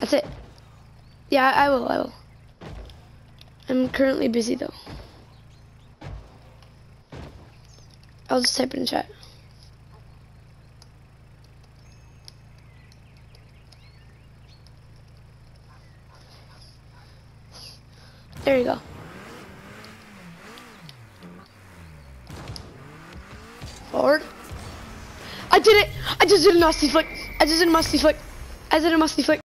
That's it. Yeah, I will. I'm currently busy though. I'll just type it in chat. There you go. Forward. I did it! I just did a musty flick. I did a musty flick.